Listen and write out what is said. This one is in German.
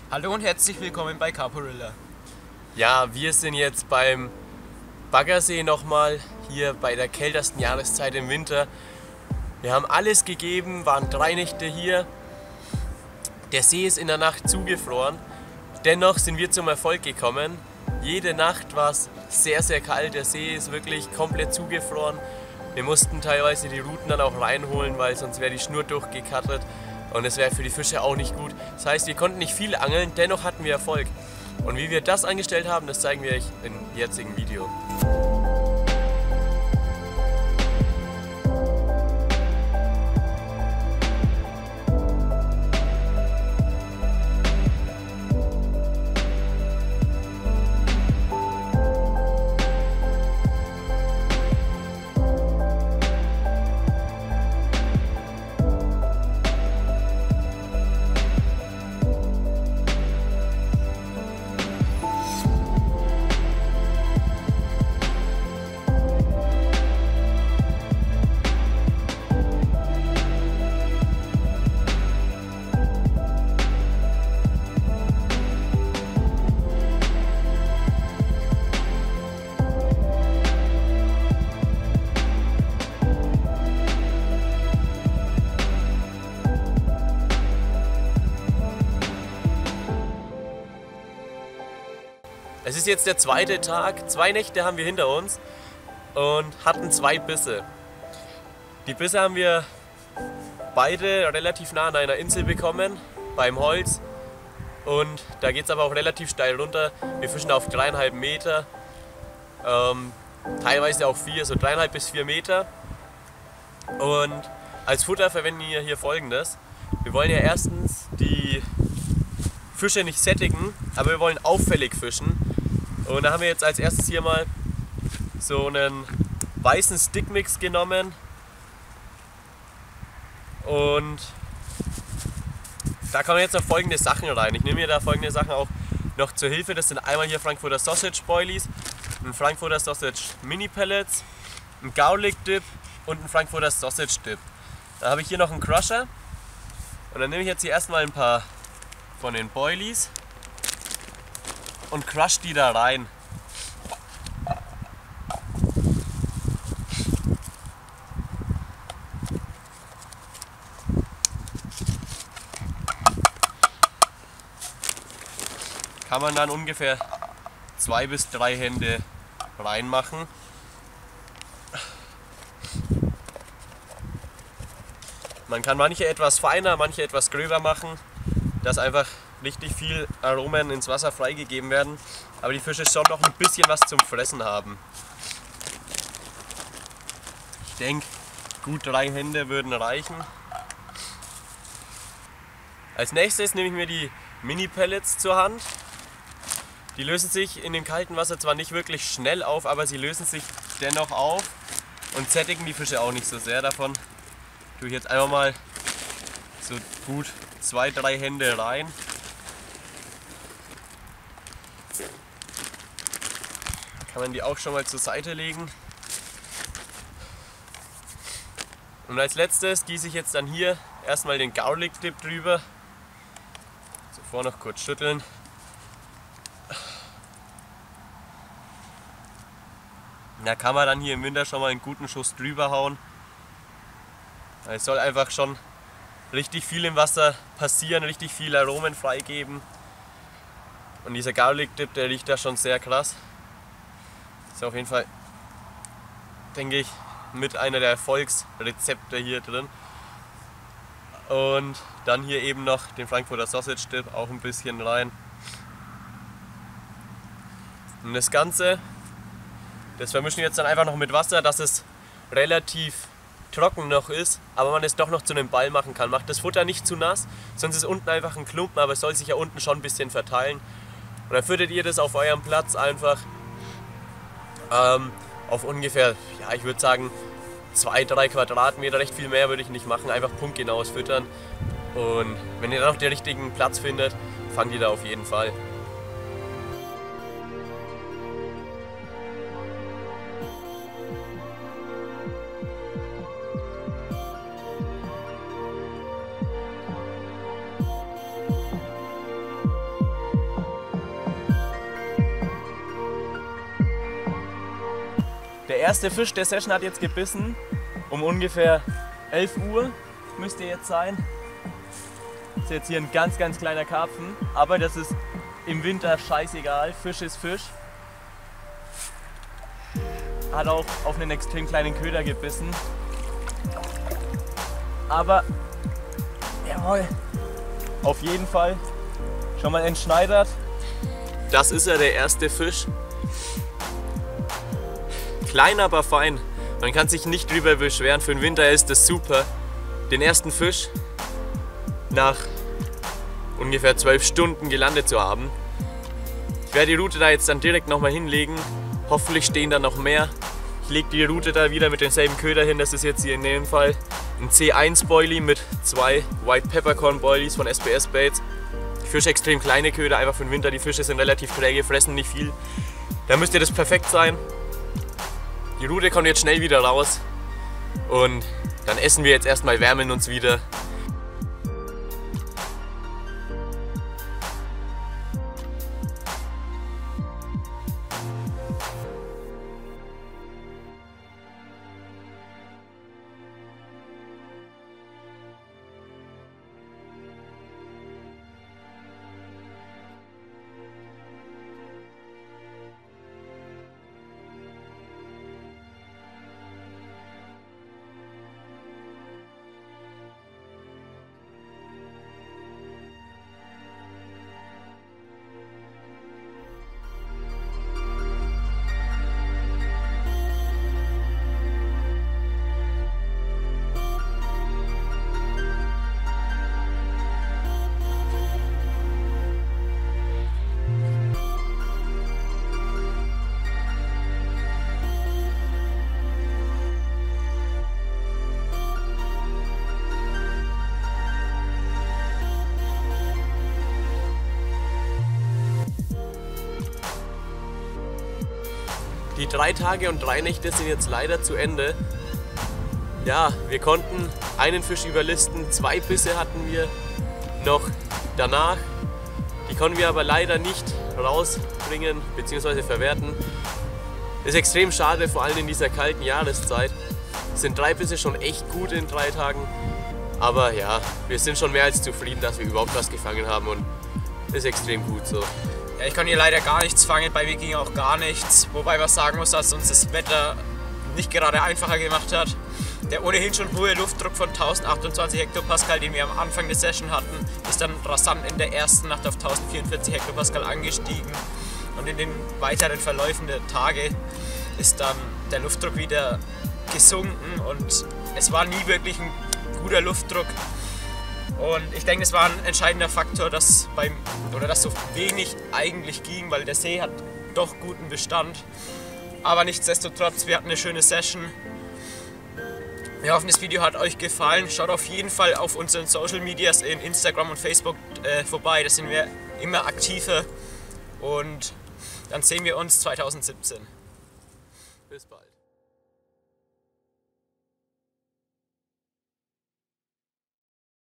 Hallo und herzlich willkommen bei Carporilla. Ja, wir sind jetzt beim Baggersee nochmal, hier bei der kältesten Jahreszeit im Winter. Wir haben alles gegeben, waren 3 Nächte hier. Der See ist in der Nacht zugefroren. Dennoch sind wir zum Erfolg gekommen. Jede Nacht war es sehr, sehr kalt. Der See ist wirklich komplett zugefroren. Wir mussten teilweise die Routen dann auch reinholen, weil sonst wäre die Schnur durchgekattet. Und es wäre für die Fische auch nicht gut. Das heißt, wir konnten nicht viel angeln, dennoch hatten wir Erfolg. Und wie wir das angestellt haben, das zeigen wir euch im jetzigen Video. Es ist jetzt der zweite Tag, 2 Nächte haben wir hinter uns und hatten 2 Bisse. Die Bisse haben wir beide relativ nah an einer Insel bekommen, beim Holz. Und da geht es aber auch relativ steil runter. Wir fischen auf 3,5 Meter, teilweise auch 4, so 3,5 bis 4 Meter. Und als Futter verwenden wir hier Folgendes. Wir wollen ja erstens die Fische nicht sättigen, aber wir wollen auffällig fischen. Und da haben wir jetzt als erstes hier mal so einen weißen Stickmix genommen. Und da kommen jetzt noch folgende Sachen rein. Ich nehme mir da folgende Sachen auch noch zur Hilfe. Das sind einmal hier Frankfurter Sausage Boilies, ein Frankfurter Sausage Mini Pellets, ein Garlic Dip und ein Frankfurter Sausage Dip. Da habe ich hier noch einen Crusher. Und dann nehme ich jetzt hier erstmal ein paar von den Boilies und crush die da rein. Kann man dann ungefähr 2 bis 3 Hände reinmachen. Man kann manche etwas feiner, manche etwas gröber machen, dass einfach richtig viel Aromen ins Wasser freigegeben werden, aber die Fische schon noch ein bisschen was zum Fressen haben. Ich denke, gut 3 Hände würden reichen. Als nächstes nehme ich mir die Mini-Pellets zur Hand. Die lösen sich in dem kalten Wasser zwar nicht wirklich schnell auf, aber sie lösen sich dennoch auf und sättigen die Fische auch nicht so sehr. Davon tue ich jetzt einfach mal so gut 2, 3 Hände rein. Kann man die auch schon mal zur Seite legen. Und als letztes gieße ich jetzt dann hier erstmal den Garlic Dip drüber. Zuvor noch kurz schütteln. Da kann man dann hier im Winter schon mal einen guten Schuss drüber hauen. Es soll einfach schon richtig viel im Wasser passieren, richtig viel Aromen freigeben. Und dieser Garlic Dip, der riecht da schon sehr krass. Ist auf jeden Fall, denke ich, mit einer der Erfolgsrezepte hier drin. Und dann hier eben noch den Frankfurter Sausage Dip auch ein bisschen rein. Und das Ganze, das vermischen wir jetzt dann einfach noch mit Wasser, dass es relativ trocken noch ist, aber man es doch noch zu einem Ball machen kann. Macht das Futter nicht zu nass, sonst ist unten einfach ein Klumpen, aber es soll sich ja unten schon ein bisschen verteilen. Und dann füttert ihr das auf eurem Platz einfach auf ungefähr, ja, ich würde sagen 2, 3 Quadratmeter, recht viel mehr würde ich nicht machen, einfach punktgenaues Füttern. Und wenn ihr dann noch den richtigen Platz findet, fangt ihr da auf jeden Fall. erste Fisch der Session hat jetzt gebissen. Um ungefähr 11 Uhr müsste jetzt sein. Das ist jetzt hier ein ganz kleiner Karpfen, aber das ist im Winter scheißegal. Fisch ist Fisch. Hat auch auf einen extrem kleinen Köder gebissen. Aber, jawohl, auf jeden Fall schon mal entschneidert. Das ist ja der erste Fisch. Klein, aber fein. Man kann sich nicht drüber beschweren. Für den Winter ist das super. Den ersten Fisch nach ungefähr 12 Stunden gelandet zu haben. Ich werde die Rute da jetzt dann direkt nochmal hinlegen. Hoffentlich stehen da noch mehr. Ich lege die Rute da wieder mit demselben Köder hin. Das ist jetzt hier in dem Fall ein C1 Boilie mit 2 White Peppercorn Boilies von SPS Baits. Ich fische extrem kleine Köder, einfach für den Winter. Die Fische sind relativ träge, fressen nicht viel. Da müsste das perfekt sein. Die Rute kommt jetzt schnell wieder raus und dann essen wir jetzt erstmal, wärmen uns wieder. Die 3 Tage und 3 Nächte sind jetzt leider zu Ende. Ja, wir konnten einen Fisch überlisten, 2 Bisse hatten wir noch danach. Die konnten wir aber leider nicht rausbringen bzw. verwerten. Ist extrem schade, vor allem in dieser kalten Jahreszeit. Es sind 3 Bisse schon echt gut in 3 Tagen. Aber ja, wir sind schon mehr als zufrieden, dass wir überhaupt was gefangen haben und ist extrem gut so. Ja, ich kann hier leider gar nichts fangen, bei mir ging auch gar nichts. Wobei man sagen muss, dass uns das Wetter nicht gerade einfacher gemacht hat. Der ohnehin schon hohe Luftdruck von 1028 Hektopascal, den wir am Anfang der Session hatten, ist dann rasant in der ersten Nacht auf 1044 Hektopascal angestiegen. Und in den weiteren Verläufen der Tage ist dann der Luftdruck wieder gesunken und es war nie wirklich ein guter Luftdruck. Und ich denke, es war ein entscheidender Faktor, dass so wenig eigentlich ging, weil der See hat doch guten Bestand. Aber nichtsdestotrotz, wir hatten eine schöne Session. Wir hoffen, das Video hat euch gefallen. Schaut auf jeden Fall auf unseren Social Medias in Instagram und Facebook vorbei. Da sind wir immer aktiver. Und dann sehen wir uns 2017. Bis bald.